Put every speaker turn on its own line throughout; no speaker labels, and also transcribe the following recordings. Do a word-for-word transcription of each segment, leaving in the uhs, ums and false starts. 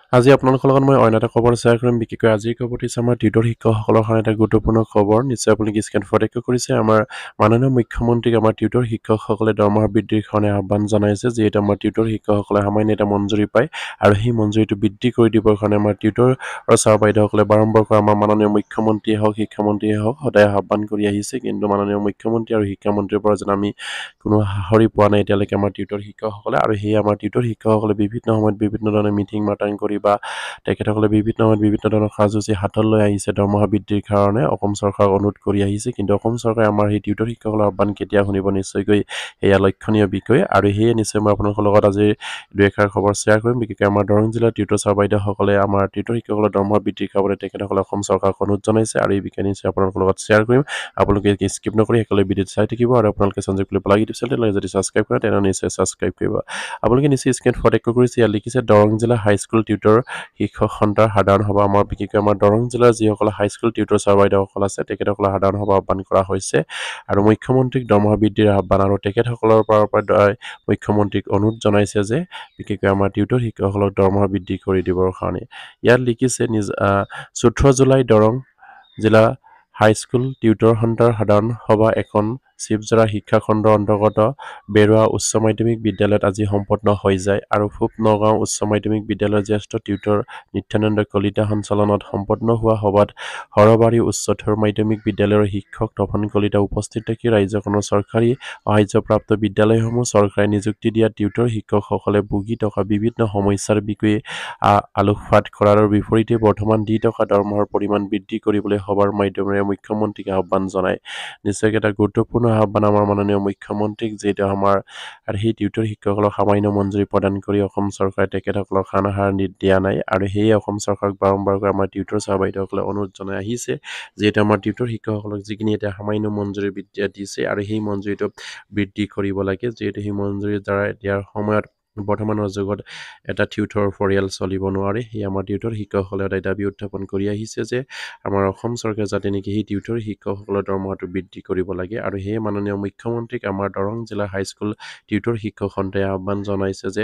আজি আপোনালোকৰ লগত মই অন্য এটা খবৰ শ্বেয়াৰ কৰিম বিশেষকৈ আজিৰ খবৰটি হৈছে আমাৰ টিউটৰ শিক্ষকসকলৰ কাৰণে এটা গুৰুত্বপূৰ্ণ খবৰ নিশ্চয় আপুনি স্ক্ৰীন প্ৰত্যক্ষ কৰিছে আমাৰ মাননীয় মুখ্যমন্ত্ৰীক আমাৰ টিউটৰ শিক্ষকসকলে দৰমহা বৃদ্ধিৰ কাৰণে আহ্বান জনাইছে যিহেতু আমাৰ টিউটৰ শিক্ষকসকলে সামান্য এটা মঞ্জুৰি পায় আৰু সেই মঞ্জুৰিটো বৃদ্ধি কৰি দিবৰ কাৰণে আমাৰ টিউটৰ ছাৰ বাইদেউসকলে বাৰম্বাৰ কৰা আমাৰ মাননীয় মুখ্যমন্ত্ৰীয়ে হওক শিক্ষামন্ত্ৰীয়ে হওক সদায় আহ্বান কৰি আহিছে কিন্তু মাননীয় মুখ্যমন্ত্ৰী আৰু শিক্ষামন্ত্ৰীৰ পৰা যেন আমি কোনো সাহৰি পোৱা নাই এতিয়ালৈকে আমাৰ টিউটৰ শিক্ষকসকলে আৰু সেই আমাৰ টিউটৰ শিক্ষকসকলে বিভিন্ন সময়ত বিভিন্ন ধৰণৰ মিটিং মাটাং কৰি বা তেখেতসকলে বিভিন্ন সময়ত বিভিন্ন ধৰণৰ কাৰ্যসূচী হাতত লৈ আহিছে দৰমহা বৃদ্ধিৰ কাৰণে অসম চৰকাৰক অনুৰোধ কৰি আহিছে কিন্তু অসম চৰকাৰে আমাৰ সেই টিউটৰ শিক্ষকসকলৰ আহ্বান কেতিয়া শুনিব নিশ্চয়কৈ এয়া লক্ষণীয় বিষয় আৰু সেয়ে নিশ্চয় মই আপোনালোকৰ লগত আজি দুই এষাৰ খবৰ শ্বেয়াৰ কৰিম বিশেষকৈ আমাৰ দৰং জিলাৰ টিউটৰ ছাৰ বাইদেউসকলে আমাৰ টিউটৰ শিক্ষকসকলৰ দৰমহা বৃদ্ধিৰ কাৰণে তেখেতসকলে অসম চৰকাৰক অনুৰোধ জনাইছে আৰু এই বিষয়ে নিশ্চয় আপোনালোকৰ লগত শ্বেয়াৰ কৰিম আপোনালোকে স্কিপ নকৰি একেলগে ভিডিঅ'টো চাই থাকিব আৰু আপোনালোকে সঞ্জীৱকুলি ব্লগ ইউটিউব চেনেললৈ যদি ছাবস্ক্ৰাইব কৰে তেনেহ'লে নিশ্চয় ছাবস্ক্ৰাইব কৰিব আপোনালোকে নিশ্চয় স্ক্ৰীন প্ৰত্যক্ষ কৰিছে ইয়াত লিখিছে দৰং জিলা হাইস্কুল টিউটৰ শিক্ষক সন্থাৰ সাধাৰণ সভা আমাৰ বিশেষকৈ আমাৰ দৰং জিলাৰ যিসকল হাইস্কুল টিউটৰ ছাৰ বাইদেউসকল আছে তেখেতসকলৰ সাধাৰণ সভা আহ্বান কৰা হৈছে আৰু মুখ্যমন্ত্ৰীক দৰমহা বৃদ্ধিৰ আহ্বান আৰু তেখেতসকলৰ পৰা মুখ্যমন্ত্ৰীক অনুৰোধ জনাইছে যে বিশেষকৈ আমাৰ টিউটৰ শিক্ষকসকলক দৰমহা বৃদ্ধি কৰি দিবৰ কাৰণে ইয়াত লিখিছে নিজ চৈধ্য জুলাই দৰং জিলা হাইস্কুল টিউটৰ সন্থাৰ সাধাৰণ সভা এখন শিৱজৰা শিক্ষা খণ্ডৰ অন্তৰ্গত বেৰুৱা উচ্চ মাধ্যমিক বিদ্যালয়ত আজি সম্পন্ন হৈ যায় আৰু পূব নগাঁও উচ্চ মাধ্যমিক বিদ্যালয়ৰ জ্যেষ্ঠ টিউটৰ নিত্যানন্দ কলিতা সঞ্চালনত সম্পন্ন হোৱা সভাত সৰবাৰী উচ্চতৰ মাধ্যমিক বিদ্যালয়ৰ শিক্ষক তপন কলিতা উপস্থিত থাকি ৰাজ্যখনৰ চৰকাৰী সাহায্যপ্ৰাপ্ত বিদ্যালয়সমূহ চৰকাৰে নিযুক্তি দিয়া টিউটৰ শিক্ষকসকলে ভুগি থকা বিভিন্ন সমস্যাৰ বিষয়ে আলোকপাত কৰাৰ বিপৰীতে বৰ্তমান দি থকা দৰমহাৰ পৰিমাণ বৃদ্ধি কৰিবলৈ সভাৰ মাধ্যমেৰে মুখ্যমন্ত্ৰীক আহ্বান জনায় নিশ্চয় এটা গুৰুত্বপূৰ্ণ আহ্বান আমাৰ মাননীয় মুখ্যমন্ত্ৰীক যিহেতু আমাৰ সেই টিউটৰ শিক্ষকসকলক সামান্য মঞ্জুৰি প্ৰদান কৰি অসম চৰকাৰে তেখেতসকলক খানাহাৰ দিয়া নাই আৰু সেয়ে অসম চৰকাৰক বাৰম্বাৰকৈ আমাৰ টিউটৰ ছাৰ বাইদেউসকলে অনুৰোধ জনাই আহিছে যিহেতু আমাৰ টিউটৰ শিক্ষকসকলক যিখিনি এতিয়া সামান্য মঞ্জুৰি বৃদ্ধি দিছে আৰু সেই মঞ্জুৰিটো বৃদ্ধি কৰিব লাগে যিহেতু সেই মঞ্জুৰিৰ দ্বাৰা এতিয়াৰ সময়ত বৰ্তমানৰ যুগত এটা টিউটৰ পৰিয়াল চলিব নোৱাৰে সেই আমাৰ টিউটৰ শিক্ষকসকলে এটা দাবী উত্থাপন কৰি আহিছে যে আমাৰ অসম চৰকাৰে যাতে নেকি সেই টিউটৰ শিক্ষকসকলৰ দৰমহাটো বৃদ্ধি কৰিব লাগে আৰু সেয়ে মাননীয় মুখ্যমন্ত্ৰীক আমাৰ দৰং জিলা হাইস্কুল টিউটৰ শিক্ষক সন্থাই আহ্বান জনাইছে যে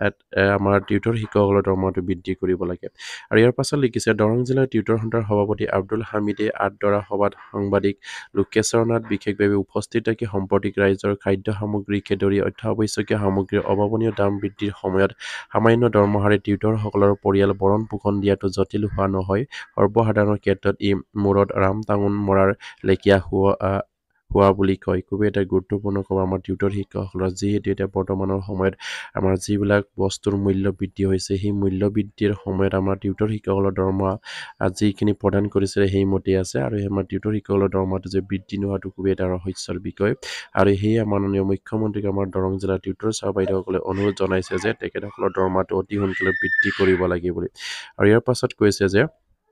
আমাৰ টিউটৰ শিক্ষকসকলৰ দৰমহাটো বৃদ্ধি কৰিব লাগে আৰু ইয়াৰ পাছত লিখিছে দৰং জিলাৰ টিউটৰ সন্থাৰ সভাপতি আব্দুল হামিদে আদৰা সভাত সাংবাদিক লোকেশ্বৰ নাথ বিশেষভাৱে উপস্থিত থাকি সাম্প্ৰতিক ৰাইজৰ খাদ্য সামগ্ৰীকে ধৰি অত্যাৱশ্যকীয় সামগ্ৰীৰ অভাৱনীয় দাম বৃদ্ধিৰ সময়ত সামান্য দৰমহাৰে টিউটৰসকলৰ পৰিয়াল ভৰণ পোষণ দিয়াটো জটিল হোৱা নহয় সৰ্বসাধাৰণৰ ক্ষেত্ৰত ই মূৰত ৰাম টাঙোন মৰাৰ লেখীয়া হোৱা হোৱা বুলি কয় খুবেই এটা গুৰুত্বপূৰ্ণ খবৰ আমাৰ টিউটৰ শিক্ষকসকলৰ যিহেতু এতিয়া বৰ্তমানৰ সময়ত আমাৰ যিবিলাক বস্তুৰ মূল্য বৃদ্ধি হৈছে সেই মূল্য বৃদ্ধিৰ সময়ত আমাৰ টিউটৰ শিক্ষকসকলৰ দৰমহা যিখিনি প্ৰদান কৰিছিলে সেইমতেই আছে আৰু সেই আমাৰ টিউটৰ শিক্ষকসকলৰ দৰমহাটো যে বৃদ্ধি নোহোৱাটো খুবেই এটা ৰহস্যৰ বিষয় আৰু সেয়ে মাননীয় মুখ্যমন্ত্ৰীক আমাৰ দৰং জিলাৰ টিউটৰ ছাৰ বাইদেউসকলে অনুৰোধ জনাইছে যে তেখেতসকলৰ দৰমহাটো অতি সোনকালে বৃদ্ধি কৰিব লাগে বুলি আৰু ইয়াৰ পাছত কৈছে যে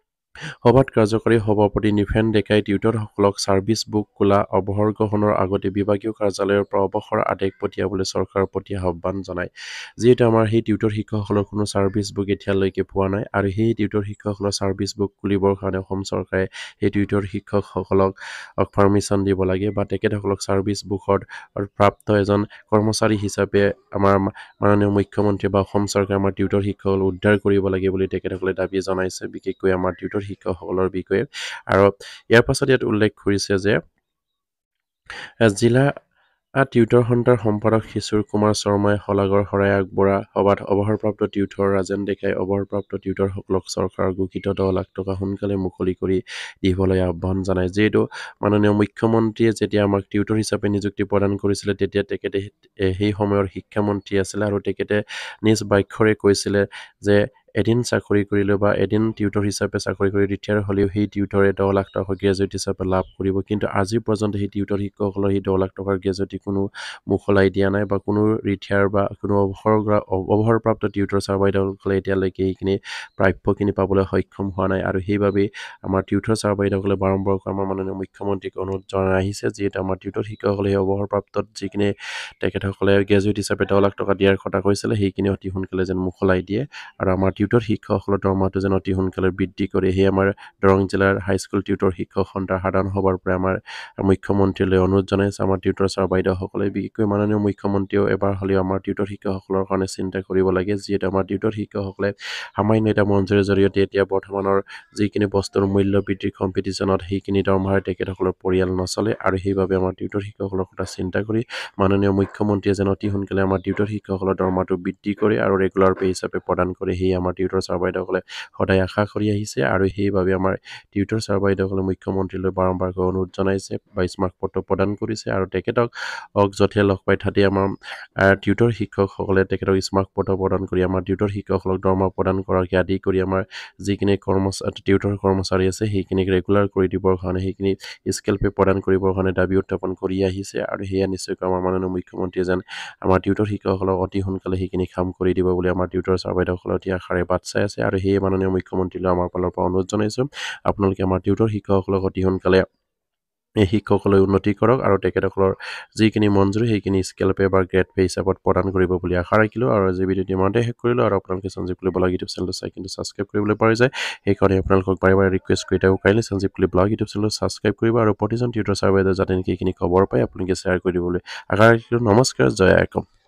সভাত কাৰ্যকৰী সভাপতি নিফেন ডেকাই টিউটৰসকলক ছাৰ্ভিচ বুক খোলা অৱসৰ গ্ৰহণৰ আগতে বিভাগীয় কাৰ্যালয়ৰ পৰা অৱসৰ আদেশ পঠিয়াবলৈ চৰকাৰৰ প্ৰতি আহ্বান জনায় যিহেতু আমাৰ সেই টিউটৰ শিক্ষকসকলৰ কোনো ছাৰ্ভিচ বুক এতিয়ালৈকে পোৱা নাই আৰু সেই টিউটৰ শিক্ষকসকলৰ ছাৰ্ভিচ বুক খুলিবৰ কাৰণে অসম চৰকাৰে সেই টিউটৰ শিক্ষকসকলক পাৰ্মিশ্যন দিব লাগে বা তেখেতসকলক ছাৰ্ভিচ বুকত প্ৰাপ্ত এজন কৰ্মচাৰী হিচাপে আমাৰ মাননীয় মুখ্যমন্ত্ৰী বা অসম চৰকাৰে আমাৰ টিউটৰ শিক্ষকসকলক উদ্ধাৰ কৰিব লাগে বুলি তেখেতসকলে দাবী জনাইছে বিশেষকৈ আমাৰ টিউটৰ শিক্ষকসকলৰ বিষয়ে আৰু ইয়াৰ পাছত ইয়াত উল্লেখ কৰিছে যে জিলা টিউটৰ সন্থাৰ সম্পাদক শিশুৰ কুমাৰ শৰ্মাই শলাগৰ শৰাই আগবঢ়া সভাত অৱসৰপ্ৰাপ্ত টিউটৰ ৰাজেন ডেকাই অৱসৰপ্ৰাপ্ত টিউটৰসকলক চৰকাৰৰ ঘোষিত দহ লাখ টকা সোনকালে মুকলি কৰি দিবলৈ আহ্বান জনায় যিহেতু মাননীয় মুখ্যমন্ত্ৰীয়ে যেতিয়া আমাক টিউটৰ হিচাপে নিযুক্তি প্ৰদান কৰিছিলে তেতিয়া তেখেতে সেই সময়ৰ শিক্ষামন্ত্ৰী আছিলে আৰু তেখেতে নিজ বাক্যৰে কৈছিলে যে এদিন চাকৰি কৰিলেও বা এদিন টিউটৰ হিচাপে চাকৰি কৰি ৰিটায়াৰ হ'লেও সেই টিউটৰে দহ লাখ টকা গ্ৰেজুৱেট হিচাপে লাভ কৰিব কিন্তু আজি পৰ্যন্ত সেই টিউটৰ শিক্ষকসকলৰ সেই দহ লাখ টকাৰ গ্ৰেজুৱেটি কোনো মুখলাই দিয়া নাই বা কোনো ৰিটায়াৰ বা কোনো অৱসৰ অৱসৰপ্ৰাপ্ত টিউটৰ ছাৰ বাইদেউসকলে এতিয়ালৈকে এইখিনি প্ৰাপ্যখিনি পাবলৈ সক্ষম হোৱা নাই আৰু সেইবাবে আমাৰ টিউটৰ ছাৰ বাইদেউসকলে বাৰম্বাৰকৈ আমাৰ মাননীয় মুখ্যমন্ত্ৰীক অনুৰোধ জনাই আহিছে যিহেতু আমাৰ টিউটৰ শিক্ষকসকলে সেই অৱসৰপ্ৰাপ্তত যিখিনি তেখেতসকলে গ্ৰেজুৱেট হিচাপে দহ লাখ টকা দিয়াৰ কথা কৈছিলে সেইখিনি অতি সোনকালে যেন মুখলাই দিয়ে আৰু আমাৰ টিউটৰ শিক্ষকসকলৰ দৰমহাটো যেন অতি সোনকালে বৃদ্ধি কৰে সেই আমাৰ দৰং জিলাৰ হাইস্কুল টিউটৰ শিক্ষক সন্থাৰ সাধাৰণ সভাৰ পৰা আমাৰ মুখ্যমন্ত্ৰীলৈ অনুৰোধ জনাইছে আমাৰ টিউটৰ ছাৰ বাইদেউসকলে বিশেষকৈ মাননীয় মুখ্যমন্ত্ৰীয়েও এবাৰ হ'লেও আমাৰ টিউটৰ শিক্ষকসকলৰ কাৰণে চিন্তা কৰিব লাগে যিহেতু আমাৰ টিউটৰ শিক্ষকসকলে সামান্য এটা মঞ্জুৰিৰ জৰিয়তে এতিয়া বৰ্তমানৰ যিখিনি বস্তুৰ মূল্য বৃদ্ধিৰ কম্পিটিশ্যনত সেইখিনি দৰমহাৰ তেখেতসকলৰ পৰিয়াল নচলে আৰু সেইবাবে আমাৰ টিউটৰ শিক্ষকসকলৰ কথা চিন্তা কৰি মাননীয় মুখ্যমন্ত্ৰীয়ে যেন অতি সোনকালে আমাৰ টিউটৰ শিক্ষকসকলৰ দৰমহাটো বৃদ্ধি কৰে আৰু ৰেগুলাৰ পে হিচাপে প্ৰদান কৰে সেয়ে আমাৰ টিউটৰ ছাৰ বাইদেউসকলে সদায় আশা কৰি আহিছে আৰু সেইবাবে আমাৰ টিউটৰ ছাৰ বাইদেউসকলে মুখ্যমন্ত্ৰীলৈ বাৰম্বাৰকৈ অনুৰোধ জনাইছে বা স্মাৰক পত্ৰ প্ৰদান কৰিছে আৰু তেখেতক য'তে লগ পাই তাতে আমাৰ টিউটৰ শিক্ষকসকলে তেখেতক স্মাৰক পত্ৰ প্ৰদান কৰি আমাৰ টিউটৰ শিক্ষকসকলক দৰমহা প্ৰদান কৰাকে আদি কৰি আমাৰ যিখিনি কৰ্মচাৰী টিউটৰ কৰ্মচাৰী আছে সেইখিনিক ৰেগুলাৰ কৰি দিবৰ কাৰণে সেইখিনি স্কেল পে প্ৰদান কৰিবৰ কাৰণে দাবী উত্থাপন কৰি আহিছে আৰু সেয়া নিশ্চয়কৈ আমাৰ মাননীয় মুখ্যমন্ত্ৰীয়ে যেন আমাৰ টিউটৰ শিক্ষকসকলক অতি সোনকালে সেইখিনি কাম কৰি দিব বুলি আমাৰ টিউটৰ ছাৰ বাইদেউসকলে অতি আশাৰে বাট চাই আছে আৰু সেয়ে মাননীয় মুখ্যমন্ত্ৰীলৈ আমাৰ ফালৰ পৰা অনুৰোধ জনাইছোঁ আপোনালোকে আমাৰ টিউটৰ শিক্ষকসকলক অতি সোনকালে এই শিক্ষকসকলে উন্নতি কৰক আৰু তেখেতসকলৰ যিখিনি মঞ্জুৰি সেইখিনি স্কেল পে বা গ্ৰেড পে হিচাপত প্ৰদান কৰিব বুলি আশা ৰাখিলোঁ আৰু আজি ভিডিঅ'টো ইমানতে শেষ কৰিলোঁ আৰু আপোনালোকে সঞ্জীৱকুলি ব্লগ ইউটিউব চেনেলটো চাই কিন্তু ছাবস্ক্ৰাইব কৰিবলৈ পাৰি যায় সেইকাৰণে আপোনালোকক বাৰে বাৰে ৰিকুৱেষ্ট কৰি থাকোঁ কাইলৈ সঞ্জীৱকুলি ব্লগ ইউটিউব চেনেলটো ছাবস্ক্ৰাইব কৰিব আৰু প্ৰতিজন টিউটৰ ছাৰ বাইদেউ যাতে নেকি এইখিনি খবৰ পায় আপোনালোকে শ্বেয়াৰ কৰি দিবলৈ আশা ৰাখিলোঁ নমস্কাৰ জয় আইকম